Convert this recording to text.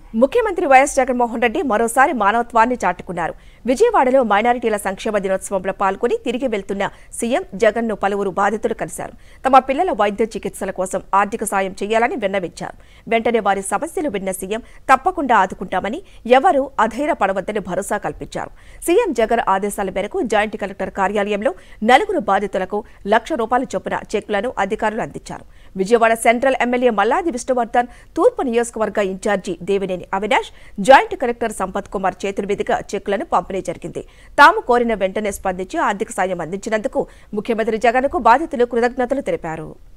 ముఖ్యమంత్రి వైఎస్ జగన్మోహన్ రెడ్డి మరోసారి మానవత్వాన్ని చాటుకున్నారు. విజయవాడలో మైనారిటీల సంక్షేమ దినోత్సవంలో పాల్గొని తిరిగి వెళ్తున్న సీఎం జగన్ను పలువురు బాధితులు కలిశారు. తమ పిల్లల వైద్య చికిత్సల కోసం ఆర్థిక సాయం చేయాలని విన్నవించారు. వెంటనే వారి సమస్యలు విన్న సీఎం తప్పకుండా ఆదుకుంటామని, ఎవరూ అధైర్యపడవద్దని భరోసా కల్పించారు. సీఎం జగన్ ఆదేశాల మేరకు జాయింట్ కలెక్టర్ కార్యాలయంలో 4 బాధితులకు ₹1,00,000 చొప్పున చెక్కులను అధికారులు అందించారు. విజయవాడ సెంట్రల్ ఎమ్మెల్యే మల్లాది విష్ణువర్ధన్, తూర్పు నియోజకవర్గ incharge Devineni Avinash, joint collector Sampath Kumar చేతుల మీదుగా చెక్కులను పంపిణీ జరిగింది. తాము కోరిన వెంటనే స్పందించి ఆర్థిక సాయం అందించినందుకు ముఖ్యమంత్రి జగన్కు బాధితులు కృతజ్ఞతలు తెలిపారు.